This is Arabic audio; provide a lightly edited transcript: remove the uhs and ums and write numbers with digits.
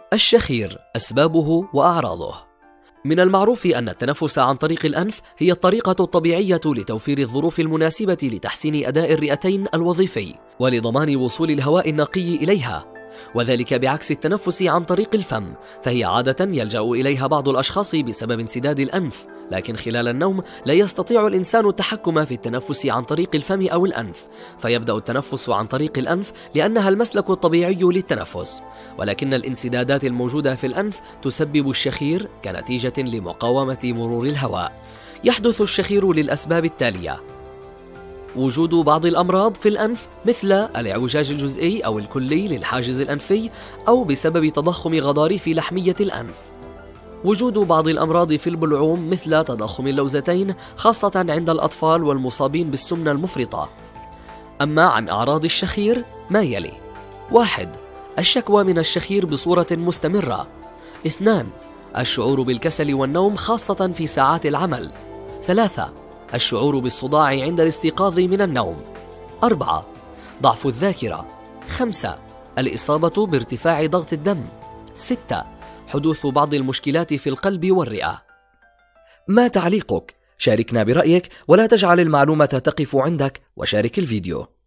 الشخير، أسبابه وأعراضه. من المعروف أن التنفس عن طريق الأنف هي الطريقة الطبيعية لتوفير الظروف المناسبة لتحسين أداء الرئتين الوظيفي ولضمان وصول الهواء النقي إليها، وذلك بعكس التنفس عن طريق الفم، فهي عادة يلجأ إليها بعض الأشخاص بسبب انسداد الأنف، لكن خلال النوم لا يستطيع الإنسان التحكم في التنفس عن طريق الفم أو الأنف، فيبدأ التنفس عن طريق الأنف لأنها المسلك الطبيعي للتنفس، ولكن الانسدادات الموجودة في الأنف تسبب الشخير كنتيجة لمقاومة مرور الهواء. يحدث الشخير للأسباب التالية: وجود بعض الأمراض في الأنف مثل الاعوجاج الجزئي أو الكلي للحاجز الأنفي، أو بسبب تضخم غضاريف لحمية الأنف. وجود بعض الأمراض في البلعوم مثل تضخم اللوزتين خاصة عند الأطفال والمصابين بالسمنة المفرطة. أما عن أعراض الشخير ما يلي: 1. الشكوى من الشخير بصورة مستمرة. 2. الشعور بالكسل والنوم خاصة في ساعات العمل. 3. الشعور بالصداع عند الاستيقاظ من النوم. 4. ضعف الذاكرة. 5. الإصابة بارتفاع ضغط الدم. 6. حدوث بعض المشكلات في القلب والرئة. ما تعليقك؟ شاركنا برأيك ولا تجعل المعلومة تقف عندك، وشارك الفيديو.